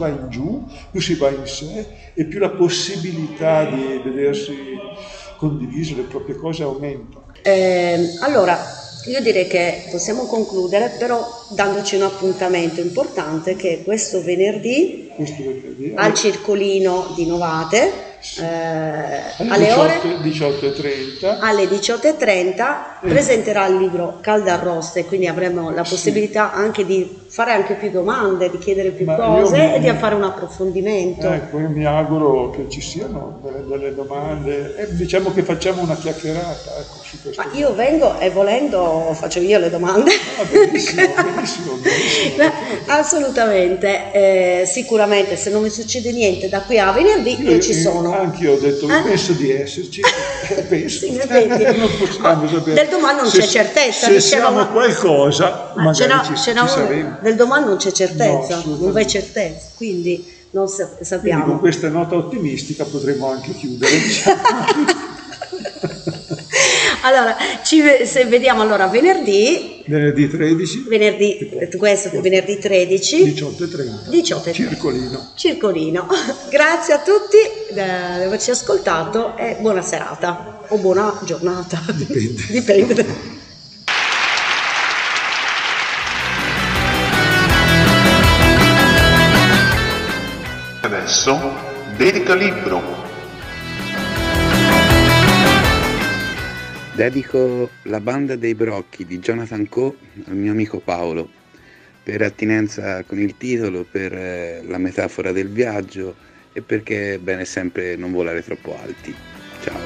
va in giù, più si va in sé e più la possibilità di vedersi condivise le proprie cose aumenta. Allora, io direi che possiamo concludere, però dandoci un appuntamento importante che è questo venerdì al Circolino di Novate. Alle ore 18:30 alle 18:30 presenterà il libro Caldarroste, quindi avremo la possibilità anche di fare anche più domande, di chiedere più cose e di fare un approfondimento. Ecco, io mi auguro che ci siano delle domande e diciamo che facciamo una chiacchierata, ecco, su questo. Ma io vengo e volendo faccio io le domande. Benissimo. Assolutamente, sicuramente se non mi succede niente da qui a venerdì io ci sono. Anche io ho detto, penso di esserci, penso. Sì, in effetti. Non possiamo sapere. Del domani non c'è certezza. Se siamo qualcosa, magari ci saremo. Del domani non c'è certezza, No, non c'è certezza, quindi non sappiamo. Quindi con questa nota ottimistica potremmo anche chiudere. Allora, vediamo allora venerdì 13. Venerdì 13. 18:30. Circolino. Grazie a tutti di averci ascoltato e buona serata o buona giornata. Dipende. Adesso dedica libro. Dedico La banda dei brocchi di Jonathan Coe al mio amico Paolo, per attinenza con il titolo, per la metafora del viaggio e perché è bene sempre non volare troppo alti. Ciao.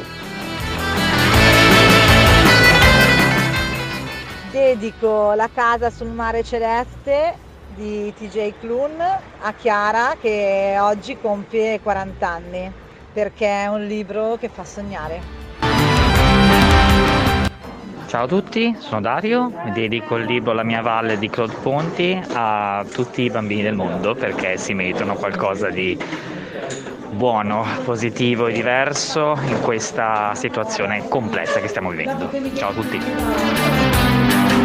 Dedico La casa sul mare celeste di TJ Klune a Chiara, che oggi compie 40 anni, perché è un libro che fa sognare. Ciao a tutti, sono Dario, dedico il libro La mia valle di Claude Ponti a tutti i bambini del mondo perché si meritano qualcosa di buono, positivo e diverso in questa situazione complessa che stiamo vivendo. Ciao a tutti.